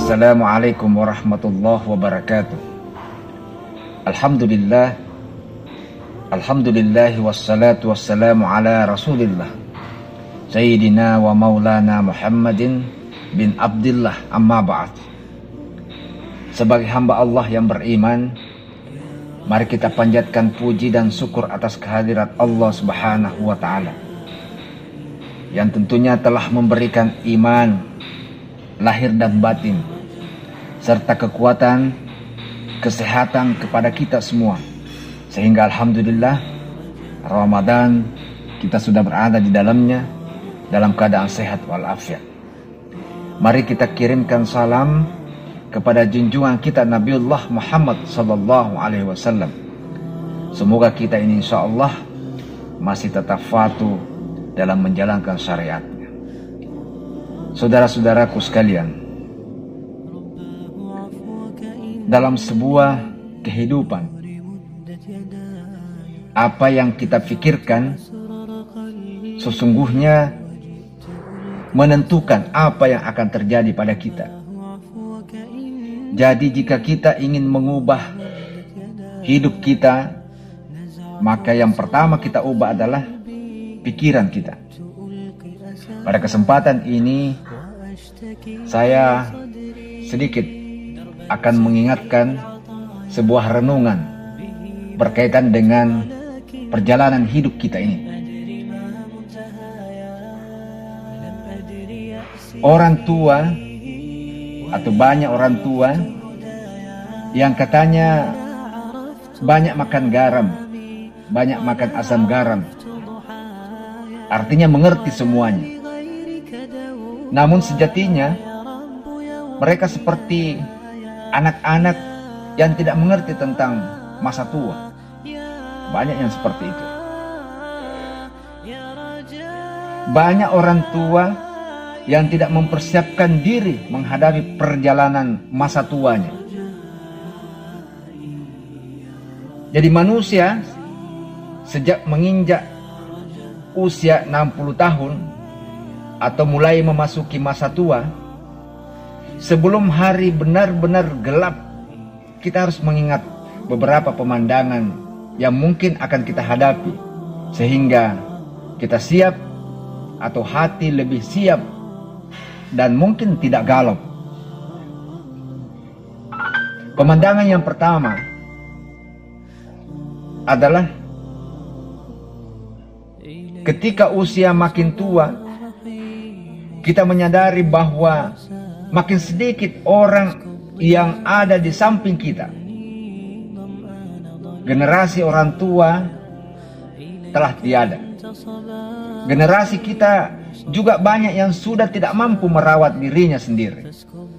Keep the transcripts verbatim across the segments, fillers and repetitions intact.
Assalamualaikum warahmatullahi wabarakatuh. Alhamdulillah, Alhamdulillah wassalatu wassalamu ala rasulillah Sayyidina wa maulana Muhammadin bin Abdillah, amma ba'd. Sebagai hamba Allah yang beriman, mari kita panjatkan puji dan syukur atas kehadirat Allah subhanahu wa ta'ala, yang tentunya telah memberikan iman lahir dan batin, serta kekuatan, kesehatan kepada kita semua. Sehingga alhamdulillah Ramadan kita sudah berada di dalamnya dalam keadaan sehat walafiat. Mari kita kirimkan salam kepada junjungan kita Nabiullah Muhammad sallallahu alaihi wasallam. Semoga kita ini insya Allah masih tetap patuh dalam menjalankan syariatnya. Saudara-saudaraku sekalian, dalam sebuah kehidupan, apa yang kita pikirkan sesungguhnya menentukan apa yang akan terjadi pada kita. Jadi jika kita ingin mengubah hidup kita, maka yang pertama kita ubah adalah pikiran kita. Pada kesempatan ini saya sedikit akan mengingatkan sebuah renungan berkaitan dengan perjalanan hidup kita ini. Orang tua atau banyak orang tua yang katanya banyak makan garam, banyak makan asam garam, artinya mengerti semuanya. Namun sejatinya mereka seperti anak-anak yang tidak mengerti tentang masa tua. Banyak yang seperti itu. Banyak orang tua yang tidak mempersiapkan diri menghadapi perjalanan masa tuanya. Jadi manusia sejak menginjak usia enam puluh tahun atau mulai memasuki masa tua, sebelum hari benar-benar gelap, kita harus mengingat beberapa pemandangan yang mungkin akan kita hadapi, sehingga kita siap atau hati lebih siap dan mungkin tidak galau. Pemandangan yang pertama adalah ketika usia makin tua, kita menyadari bahwa makin sedikit orang yang ada di samping kita. Generasi orang tua telah tiada. Generasi kita juga banyak yang sudah tidak mampu merawat dirinya sendiri.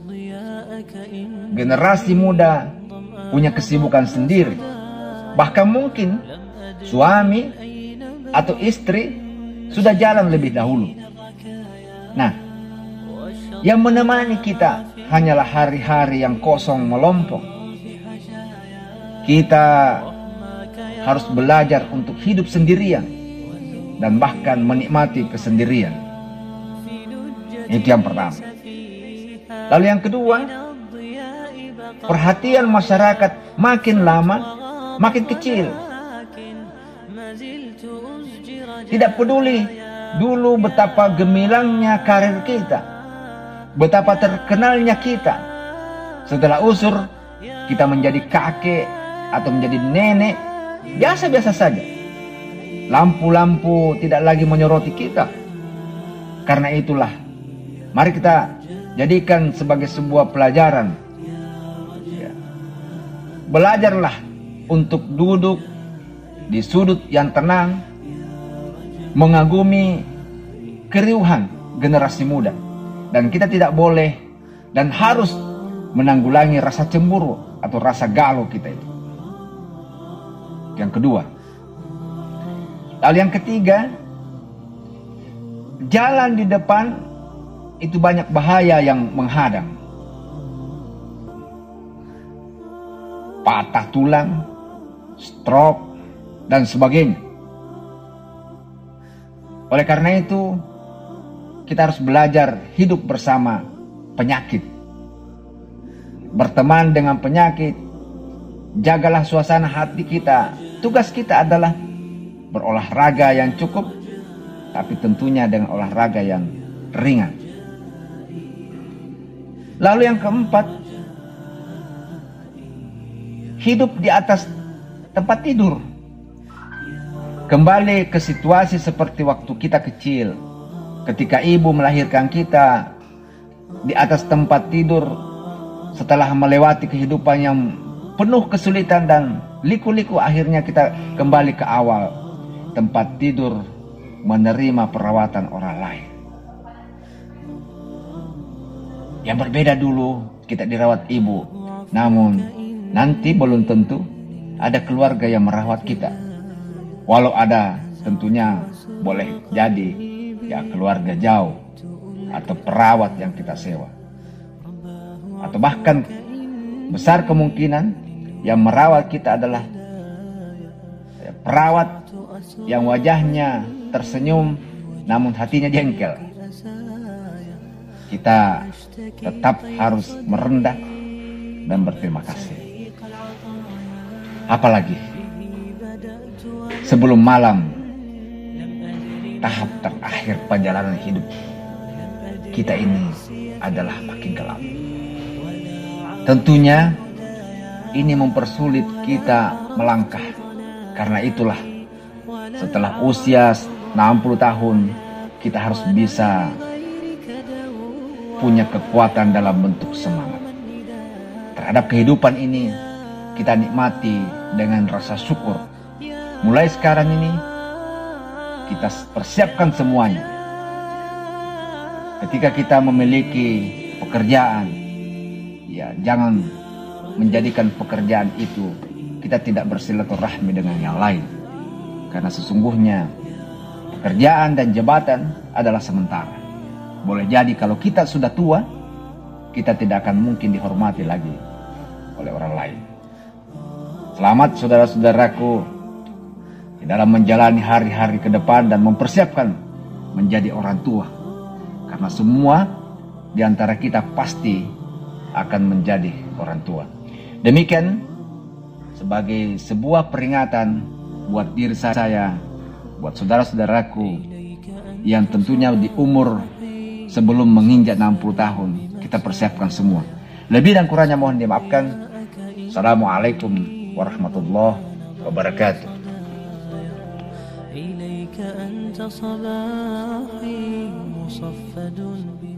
Generasi muda punya kesibukan sendiri. Bahkan mungkin suami atau istri sudah jalan lebih dahulu. Nah, yang menemani kita hanyalah hari-hari yang kosong melompong. Kita harus belajar untuk hidup sendirian dan bahkan menikmati kesendirian. Itu yang pertama. Lalu yang kedua, perhatian masyarakat makin lama makin kecil. Tidak peduli dulu betapa gemilangnya karir kita, betapa terkenalnya kita. Setelah usur, kita menjadi kakek atau menjadi nenek, biasa-biasa saja. Lampu-lampu tidak lagi menyoroti kita. Karena itulah, mari kita jadikan sebagai sebuah pelajaran. Ya. Belajarlah untuk duduk di sudut yang tenang, mengagumi keriuhan generasi muda. Dan kita tidak boleh dan harus menanggulangi rasa cemburu atau rasa galau kita itu. Yang kedua. Lalu yang ketiga, jalan di depan itu banyak bahaya yang menghadang. Patah tulang, stroke, dan sebagainya. Oleh karena itu, kita harus belajar hidup bersama penyakit. berteman dengan penyakit, jagalah suasana hati kita. Tugas kita adalah berolahraga yang cukup, tapi tentunya dengan olahraga yang ringan. Lalu yang keempat, hidup di atas tempat tidur. Kembali ke situasi seperti waktu kita kecil, ketika ibu melahirkan kita di atas tempat tidur setelah melewati kehidupan yang penuh kesulitan dan liku-liku. Akhirnya kita kembali ke awal, tempat tidur menerima perawatan orang lain. Yang berbeda dulu kita dirawat ibu, namun nanti belum tentu ada keluarga yang merawat kita. Walau ada, tentunya boleh jadi ya keluarga jauh atau perawat yang kita sewa, atau bahkan besar kemungkinan yang merawat kita adalah ya, perawat yang wajahnya tersenyum namun hatinya jengkel. Kita tetap harus merendah dan berterima kasih. Apalagi sebelum malam, tahap terakhir perjalanan hidup kita ini adalah makin gelap. Tentunya ini mempersulit kita melangkah. Karena itulah setelah usia enam puluh tahun, kita harus bisa punya kekuatan dalam bentuk semangat. Terhadap kehidupan ini kita nikmati dengan rasa syukur. Mulai sekarang ini kita persiapkan semuanya. Ketika kita memiliki pekerjaan, ya jangan menjadikan pekerjaan itu kita tidak bersilaturahmi dengan yang lain. Karena sesungguhnya pekerjaan dan jabatan adalah sementara. Boleh jadi kalau kita sudah tua, kita tidak akan mungkin dihormati lagi oleh orang lain. Selamat saudara-saudaraku di dalam menjalani hari-hari ke depan dan mempersiapkan menjadi orang tua. Karena semua di antara kita pasti akan menjadi orang tua. Demikian sebagai sebuah peringatan buat diri saya, buat saudara-saudaraku yang tentunya di umur sebelum menginjak enam puluh tahun, kita persiapkan semua. Lebih dan kurangnya mohon dimaafkan. Assalamualaikum warahmatullahi wabarakatuh. إليك أنت صباحي مصفد